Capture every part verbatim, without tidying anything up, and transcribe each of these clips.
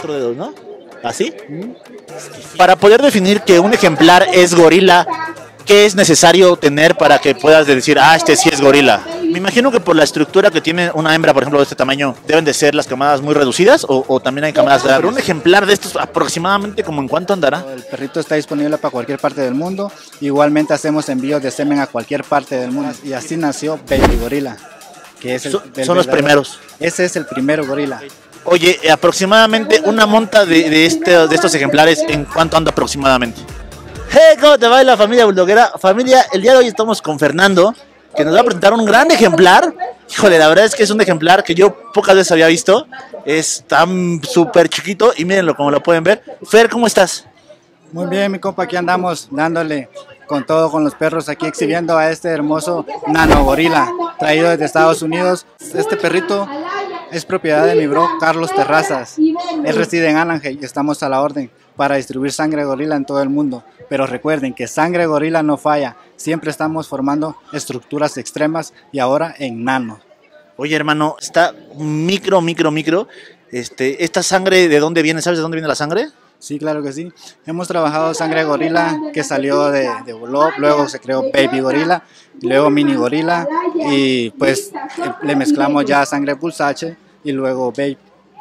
cuatro dedos, ¿no? ¿Así? Para poder definir que un ejemplar es gorila, ¿qué es necesario tener para que puedas decir, ah, este sí es gorila? Me imagino que por la estructura que tiene una hembra, por ejemplo, de este tamaño, deben de ser las camadas muy reducidas o, o también hay camadas de... Pero un ejemplar de estos aproximadamente, ¿como en cuánto andará? El perrito está disponible para cualquier parte del mundo. Igualmente hacemos envíos de semen a cualquier parte del mundo. Y así nació Baby Gorila, que es el, So, el son los primeros. Ese es el primero gorila. Oye, aproximadamente una monta de, de, este, de estos ejemplares, ¿en cuánto anda aproximadamente? Hey, ¿cómo te va la familia buldoguera? Familia, el día de hoy estamos con Fernando, que nos va a presentar un gran ejemplar. Híjole, la verdad es que es un ejemplar que yo pocas veces había visto. Es tan súper chiquito y mírenlo como lo pueden ver. Fer, ¿cómo estás? Muy bien, mi compa, aquí andamos dándole con todo con los perros, aquí exhibiendo a este hermoso nano gorila traído desde Estados Unidos. Este perrito es propiedad de mi bro Carlos Terrazas. Él reside en Anaheim y estamos a la orden para distribuir sangre gorila en todo el mundo. Pero recuerden que sangre gorila no falla. Siempre estamos formando estructuras extremas y ahora en nano. Oye, hermano, está micro, micro, micro. Este, ¿esta sangre de dónde viene? ¿Sabes de dónde viene la sangre? Sí, claro que sí. Hemos trabajado sangre gorila que salió de, de Bolop, luego se creó Baby Gorila, luego Mini Gorila y pues le mezclamos ya sangre pulsache y luego Baby.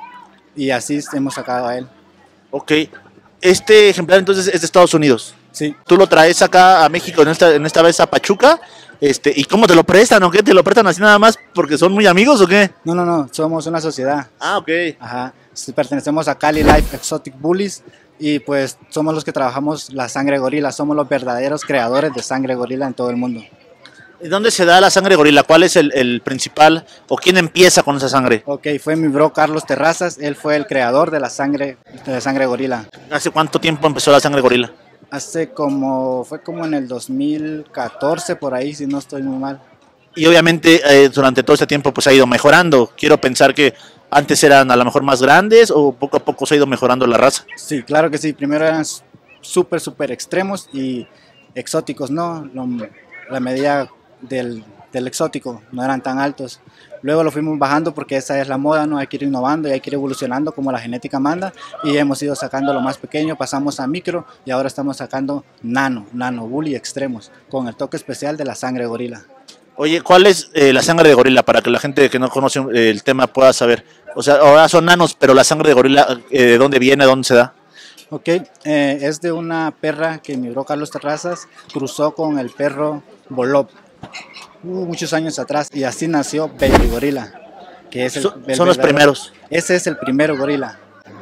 Y así hemos sacado a él. Ok. Este ejemplar entonces es de Estados Unidos. Sí. Tú lo traes acá a México, en esta, en esta vez a Pachuca. Este, ¿y cómo te lo prestan o qué? ¿Te lo prestan así nada más porque son muy amigos o qué? No, no, no, somos una sociedad. Ah, ok. Ajá. Pertenecemos a Cali Life Exotic Bullies y pues somos los que trabajamos la sangre gorila, somos los verdaderos creadores de sangre gorila en todo el mundo. ¿Y dónde se da la sangre gorila? ¿Cuál es el, el principal o quién empieza con esa sangre? Ok, fue mi bro Carlos Terrazas, él fue el creador de la sangre, de la sangre gorila. ¿Hace cuánto tiempo empezó la sangre gorila? Hace como, fue como en el dos mil catorce por ahí, si no estoy muy mal. Y obviamente eh, durante todo este tiempo pues ha ido mejorando. Quiero pensar que antes eran a lo mejor más grandes o poco a poco se ha ido mejorando la raza. Sí, claro que sí. Primero eran súper, súper extremos y exóticos, ¿no? Lo, la medida del, del exótico no eran tan altos. Luego lo fuimos bajando porque esa es la moda, ¿no? Hay que ir innovando y hay que ir evolucionando como la genética manda. Y hemos ido sacando lo más pequeño, pasamos a micro y ahora estamos sacando nano, nano bully extremos, con el toque especial de la sangre gorila. Oye, ¿cuál es eh, la sangre de gorila para que la gente que no conoce eh, el tema pueda saber? O sea, ahora son nanos, pero la sangre de gorila, eh, ¿de dónde viene? ¿De dónde se da? Ok, eh, es de una perra que mi bro Carlos Terrazas cruzó con el perro Bolop. Uh, muchos años atrás y así nació Baby Gorila, que es el, son, el son los primeros. Ese es el primero gorila.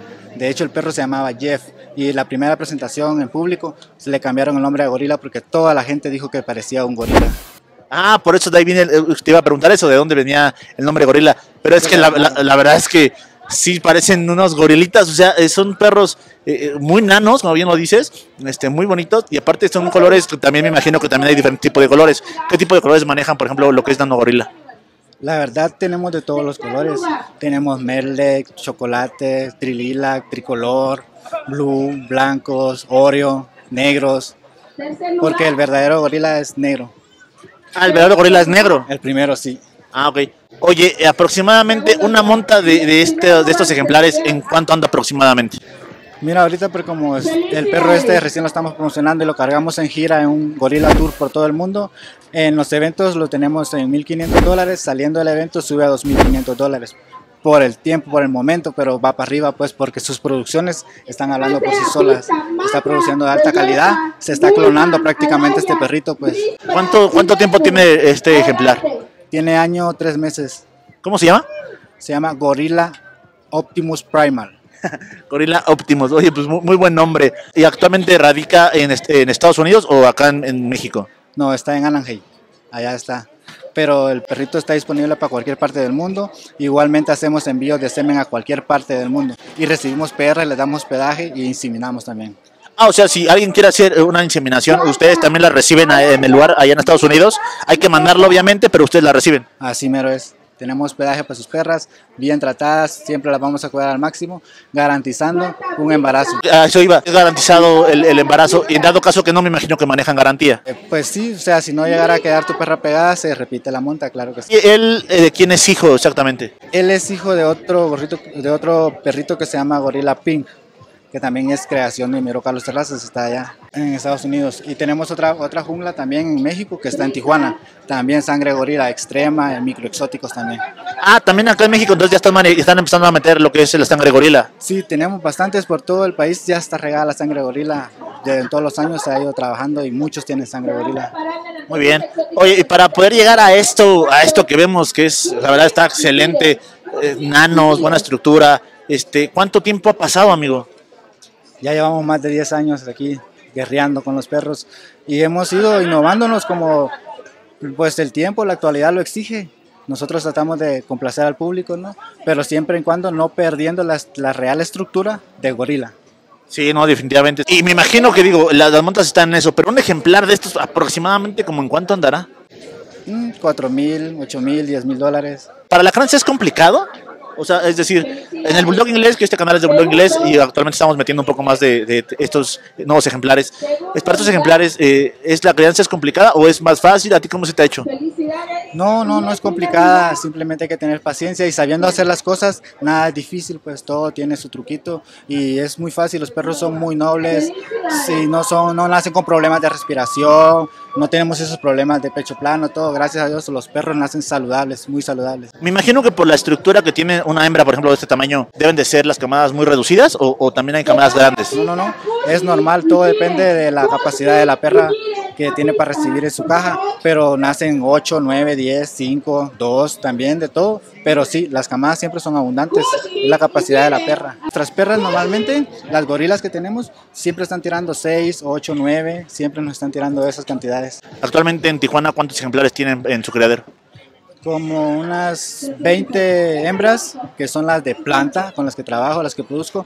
De hecho el perro se llamaba Jeff y la primera presentación en público se le cambiaron el nombre a gorila porque toda la gente dijo que parecía un gorila. Ah, por eso de ahí viene, te iba a preguntar eso, de dónde venía el nombre gorila, pero es que la, la, la verdad es que sí parecen unos gorilitas, o sea, son perros eh, muy nanos, como bien lo dices, este, muy bonitos, y aparte son colores que también me imagino que también hay diferentes tipos de colores. ¿Qué tipo de colores manejan, por ejemplo, lo que es nano gorila? La verdad tenemos de todos los colores, tenemos merlec, chocolate, trililac, tricolor, blue, blancos, oreo, negros, porque el verdadero gorila es negro. Ah, el verdadero gorila es negro. El primero sí. Ah, ok. Oye, aproximadamente una monta de, de, este, de estos ejemplares, ¿en cuánto anda aproximadamente? Mira, ahorita pero como es, el perro este recién lo estamos promocionando y lo cargamos en gira en un Gorilla Tour por todo el mundo. En los eventos lo tenemos en mil quinientos dólares, saliendo del evento sube a dos mil quinientos dólares. Por el tiempo, por el momento, pero va para arriba pues porque sus producciones están hablando por sí solas. Está produciendo de alta calidad, se está clonando prácticamente este perrito pues. ¿Cuánto, cuánto tiempo tiene este ejemplar? Tiene año, tres meses. ¿Cómo se llama? Se llama Gorilla Optimus Primal. Gorilla Optimus, oye, pues muy, muy buen nombre. ¿Y actualmente radica en, este, en Estados Unidos o acá en, en México? No, está en Anaheim, allá está. Pero el perrito está disponible para cualquier parte del mundo. Igualmente hacemos envíos de semen a cualquier parte del mundo. Y recibimos P R, le damos hospedaje y inseminamos también. Ah, o sea, si alguien quiere hacer una inseminación, ustedes también la reciben en el lugar allá en Estados Unidos. Hay que mandarlo obviamente, pero ustedes la reciben. Así mero es. Tenemos hospedaje para sus perras, bien tratadas, siempre las vamos a cuidar al máximo, garantizando un embarazo. A eso iba, es garantizado el, el embarazo, y en dado caso que no, me imagino que manejan garantía. Eh, pues sí, o sea, si no llegara a quedar tu perra pegada, se repite la monta, claro que sí. ¿Y él eh, de quién es hijo exactamente? Él es hijo de otro, gorrito, de otro perrito que se llama Gorila Pink, que también es creación de mi bro Carlos Terrazas, está allá en Estados Unidos. Y tenemos otra, otra jungla también en México que está en Tijuana, también sangre gorila extrema, microexóticos también. Ah, también acá en México, entonces ya están, mane- están empezando a meter lo que es la sangre gorila. Sí, tenemos bastantes por todo el país, ya está regada la sangre gorila, ya en todos los años se ha ido trabajando y muchos tienen sangre gorila. Muy bien. Oye, y para poder llegar a esto, a esto que vemos, que es, la verdad está excelente, eh, nanos, buena estructura, este, ¿cuánto tiempo ha pasado, amigo? Ya llevamos más de diez años aquí guerreando con los perros y hemos ido innovándonos como pues el tiempo, la actualidad lo exige. Nosotros tratamos de complacer al público, ¿no? Pero siempre y cuando no perdiendo la, la real estructura de gorila. Sí, no, definitivamente. Y me imagino que, digo, las, las montas están en eso, pero un ejemplar de estos aproximadamente, ¿como en cuánto andará? Mm, cuatro mil, ocho mil, diez mil dólares. ¿Para la crianza es complicado? O sea, es decir, en el Bulldog inglés, que este canal es de Bulldog inglés y actualmente estamos metiendo un poco más de, de estos nuevos ejemplares. ¿Es para estos ejemplares, eh, es la crianza es complicada o es más fácil? ¿A ti cómo se te ha hecho? No, no, no es complicada, simplemente hay que tener paciencia y sabiendo hacer las cosas, nada es difícil, pues todo tiene su truquito y es muy fácil, los perros son muy nobles, sí, no, son, no nacen con problemas de respiración, no tenemos esos problemas de pecho plano, todo, gracias a Dios los perros nacen saludables, muy saludables. Me imagino que por la estructura que tiene una hembra, por ejemplo, de este tamaño, ¿deben de ser las camadas muy reducidas o, o también hay camadas grandes? No, no, no, es normal, todo depende de la capacidad de la perra que tiene para recibir en su caja, pero nacen ocho, nueve, diez, cinco, dos, también de todo, pero sí, las camadas siempre son abundantes, es la capacidad de la perra. Nuestras perras normalmente, las gorilas que tenemos, siempre están tirando seis, ocho, nueve, siempre nos están tirando esas cantidades. Actualmente en Tijuana, ¿cuántos ejemplares tienen en su criadero? Como unas veinte hembras, que son las de planta, con las que trabajo, las que produzco,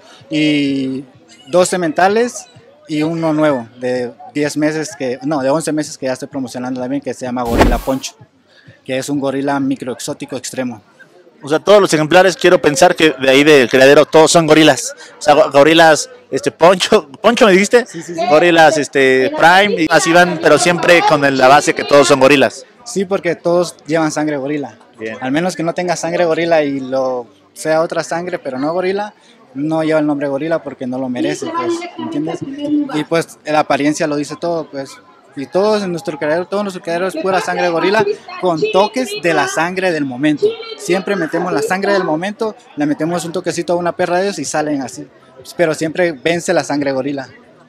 y dos sementales, y uno nuevo de diez meses, que no, de once meses que ya estoy promocionando también, que se llama Gorila Poncho, que es un gorila microexótico extremo. O sea, todos los ejemplares, quiero pensar que de ahí del criadero todos son gorilas. O sea, gorilas, este, Poncho, Poncho me dijiste, sí, sí, sí. Gorilas, este, Prime, y así van, pero siempre con la base que todos son gorilas. Sí, porque todos llevan sangre gorila. Bien. Al menos que no tenga sangre gorila y lo sea otra sangre, pero no gorila, no lleva el nombre gorila porque no lo merece, pues, ¿entiendes? Y pues la apariencia lo dice todo, pues. Y todos en nuestro criadero, todo nuestro criadero es pura sangre gorila con toques de la sangre del momento. Siempre metemos la sangre del momento, le metemos un toquecito a una perra de ellos y salen así. Pero siempre vence la sangre gorila.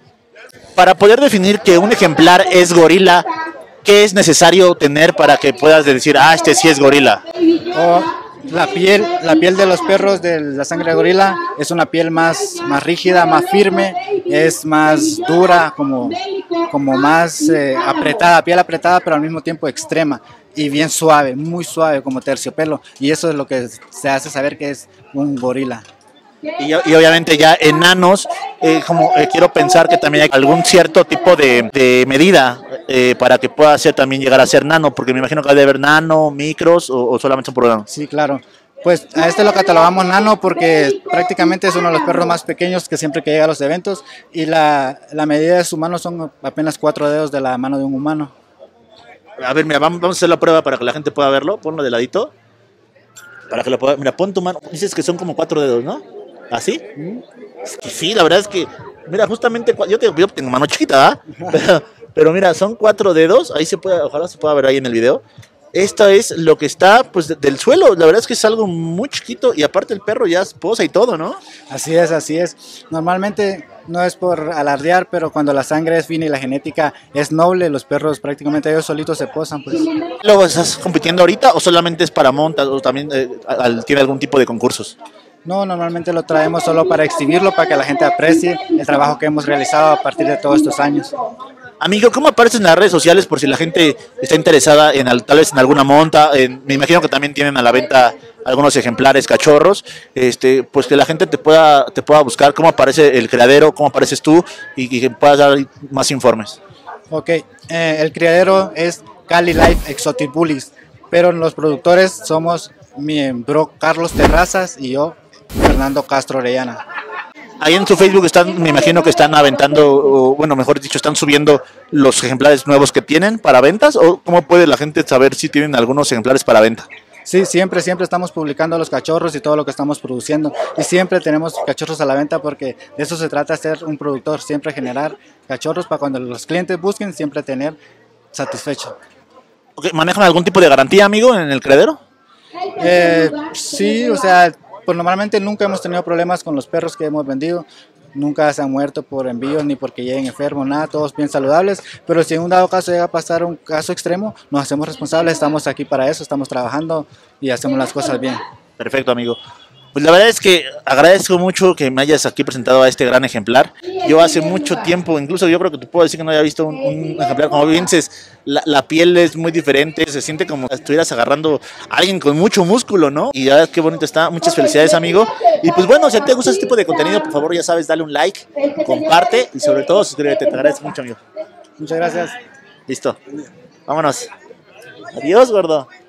Para poder definir que un ejemplar es gorila, ¿qué es necesario tener para que puedas decir, ah, este sí es gorila? O la piel, la piel de los perros de la sangre gorila es una piel más, más rígida, más firme, es más dura, como, como más eh, apretada, piel apretada, pero al mismo tiempo extrema y bien suave, muy suave como terciopelo. Y eso es lo que se hace saber que es un gorila. Y, y obviamente ya enanos, eh, como eh, quiero pensar que también hay algún cierto tipo de, de medida eh, para que pueda ser también llegar a ser nano, porque me imagino que ha de haber nano, micros o, o solamente son programas. Sí, claro. Pues a este lo catalogamos nano porque prácticamente es uno de los perros más pequeños que siempre que llega a los eventos y la, la medida de su mano son apenas cuatro dedos de la mano de un humano. A ver, mira, vamos, vamos a hacer la prueba para que la gente pueda verlo, ponlo de ladito, para que lo pueda, mira, pon tu mano, dices que son como cuatro dedos, ¿no? ¿Así? Es que sí, la verdad es que, mira, justamente, yo, te, yo tengo mano chiquita, ¿ah? Pero, pero mira, son cuatro dedos, ahí se puede, ojalá se pueda ver ahí en el video. Esto es lo que está, pues, de, del suelo, la verdad es que es algo muy chiquito y aparte el perro ya es posa y todo, ¿no? Así es, así es. Normalmente no es por alardear, pero cuando la sangre es fina y la genética es noble, los perros prácticamente ellos solitos se posan, pues. ¿Lo estás compitiendo ahorita o solamente es para montas o también eh, al, tiene algún tipo de concursos? No, normalmente lo traemos solo para exhibirlo, para que la gente aprecie el trabajo que hemos realizado a partir de todos estos años. Amigo, ¿cómo apareces en las redes sociales por si la gente está interesada en tal vez en alguna monta? En, me imagino que también tienen a la venta algunos ejemplares cachorros, este, pues que la gente te pueda te pueda buscar cómo aparece el criadero, cómo apareces tú y, y que puedas dar más informes. Ok, eh, el criadero es Cali Life Exotic Bullies, pero los productores somos mi bro Carlos Terrazas y yo, Fernando Castro Orellana. Ahí en su Facebook están, me imagino que están aventando, o, bueno, mejor dicho, están subiendo los ejemplares nuevos que tienen para ventas, o cómo puede la gente saber si tienen algunos ejemplares para venta. Sí, siempre, siempre estamos publicando los cachorros y todo lo que estamos produciendo. Y siempre tenemos cachorros a la venta porque de eso se trata, ser un productor, siempre generar cachorros para cuando los clientes busquen, siempre tener satisfecho. Okay, ¿manejan algún tipo de garantía, amigo, en el criadero? Eh, sí, o sea, pues normalmente nunca hemos tenido problemas con los perros que hemos vendido. Nunca se han muerto por envíos ni porque lleguen enfermos, nada, todos bien saludables. Pero si en un dado caso llega a pasar un caso extremo, nos hacemos responsables, estamos aquí para eso, estamos trabajando y hacemos las cosas bien. Perfecto, amigo. Pues la verdad es que agradezco mucho que me hayas aquí presentado a este gran ejemplar. Yo hace mucho tiempo, incluso yo creo que te puedo decir que no había visto un, un ejemplar. Como bien dices, la, la piel es muy diferente, se siente como si estuvieras agarrando a alguien con mucho músculo, ¿no? Y la verdad qué bonito está. Muchas felicidades, amigo. Y pues bueno, si te gusta este tipo de contenido, por favor, ya sabes, dale un like, comparte y sobre todo suscríbete. Te agradezco mucho, amigo. Muchas gracias. Listo. Vámonos. Adiós, gordo.